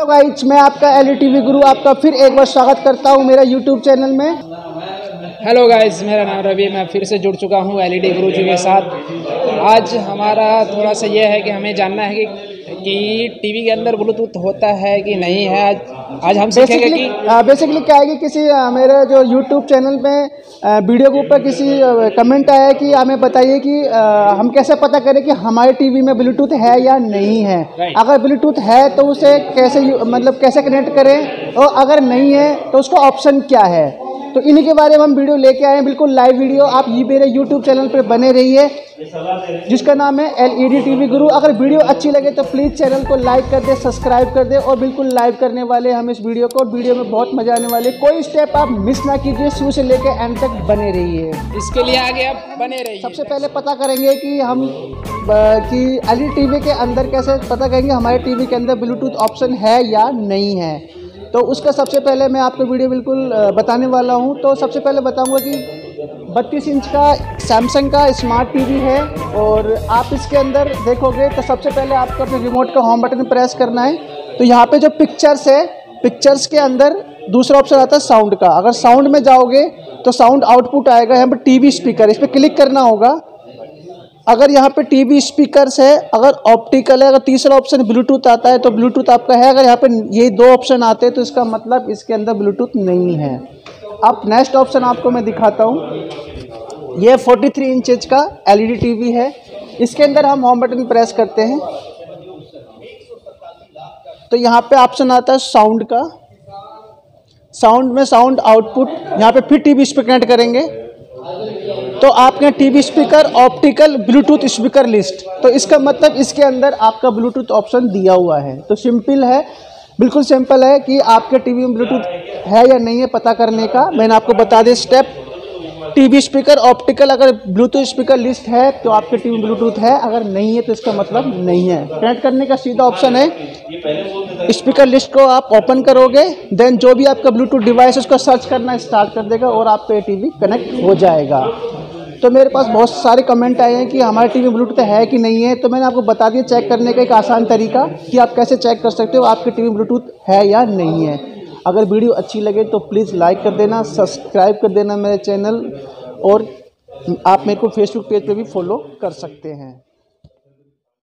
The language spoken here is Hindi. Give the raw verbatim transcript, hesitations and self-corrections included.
गाइस, मैं आपका एल ई टीवी गुरु आपका फिर एक बार स्वागत करता हूं मेरा यूट्यूब चैनल में। हेलो गाइस, मेरा नाम रवि, मैं फिर से जुड़ चुका हूं एल ई डी गुरु जी के साथ। आज हमारा थोड़ा सा ये है कि हमें जानना है कि कि टीवी के अंदर ब्लूटूथ होता है कि नहीं है। आज आज हम सीखेंगे कि बेसिकली क्या है कि किसी आ, मेरे जो यूट्यूब चैनल पे आ, वीडियो के ऊपर किसी कमेंट आया कि हमें बताइए कि आ, हम कैसे पता करें कि हमारे टीवी में ब्लूटूथ है या नहीं है। अगर ब्लूटूथ है तो उसे कैसे मतलब कैसे कनेक्ट करें, और अगर नहीं है तो उसका ऑप्शन क्या है। तो इन्हीं के बारे में हम वीडियो लेके आए हैं, बिल्कुल लाइव वीडियो। आप ये मेरे यूट्यूब चैनल पर बने रहिए जिसका नाम है एल ई डी टीवी गुरु। अगर वीडियो अच्छी लगे तो प्लीज़ चैनल को लाइक कर दे, सब्सक्राइब कर दे, और बिल्कुल लाइव करने वाले हम इस वीडियो को। वीडियो में बहुत मजा आने वाले, कोई स्टेप आप मिस ना कीजिए, शुरू से लेकर एंड तक बने रहिए। इसके लिए आगे आप बने रहिए। सबसे पहले पता करेंगे कि हम कि एल ई डी टीवी के अंदर कैसे पता करेंगे हमारे टीवी के अंदर ब्लूटूथ ऑप्शन है या नहीं है। तो उसका सबसे पहले मैं आपको वीडियो बिल्कुल बताने वाला हूं। तो सबसे पहले बताऊंगा कि बत्तीस इंच का सैमसंग का स्मार्ट टीवी है, और आप इसके अंदर देखोगे तो सबसे पहले आपको अपने रिमोट का होम बटन प्रेस करना है। तो यहाँ पे जो पिक्चर्स है, पिक्चर्स के अंदर दूसरा ऑप्शन आता है साउंड का। अगर साउंड में जाओगे तो साउंड आउटपुट आएगा, यहाँ पर टीवी स्पीकर, इस पर क्लिक करना होगा। अगर यहाँ पे टीवी स्पीकर्स है, अगर ऑप्टिकल है, अगर तीसरा ऑप्शन ब्लूटूथ आता है तो ब्लूटूथ आपका है। अगर यहाँ पे ये दो ऑप्शन आते हैं तो इसका मतलब इसके अंदर ब्लूटूथ नहीं है। अब नेक्स्ट ऑप्शन आपको मैं दिखाता हूँ। ये तैंतालीस इंचेज का एल ई डी टीवी है। इसके अंदर हम होम बटन प्रेस करते हैं तो यहाँ पे ऑप्शन आता है साउंड का। साउंड में साउंड आउटपुट, यहाँ पे फिर टीवी स्पीकर कनेक्ट करेंगे तो आपके TV speaker optical Bluetooth speaker list. तो इसका मतलब इसके अंदर आपका ब्लूटूथ ऑप्शन दिया हुआ है। तो सिंपल है, बिल्कुल सिंपल है कि आपके टीवी में ब्लूटूथ है या नहीं है पता करने का। मैंने आपको बता दिया स्टेप। टीवी स्पीकर ऑप्टिकल, अगर ब्लूटूथ स्पीकर लिस्ट है तो आपके टीवी में ब्लूटूथ है, अगर नहीं है तो इसका मतलब नहीं है। कनेक्ट करने का सीधा ऑप्शन है, स्पीकर लिस्ट को आप ओपन करोगे, देन जो भी आपका ब्लूटूथ डिवाइस है उसको सर्च करना स्टार्ट कर देगा और आपका टीवी कनेक्ट हो जाएगा। तो मेरे पास बहुत सारे कमेंट आए हैं कि हमारे टीवी में ब्लूटूथ है कि नहीं है। तो मैंने आपको बता दिया चेक करने का एक आसान तरीका कि आप कैसे चेक कर सकते हो आपके टीवी में ब्लूटूथ है या नहीं है। अगर वीडियो अच्छी लगे तो प्लीज़ लाइक कर देना, सब्सक्राइब कर देना मेरे चैनल, और आप मेरे को फेसबुक पेज पे भी फॉलो कर सकते हैं।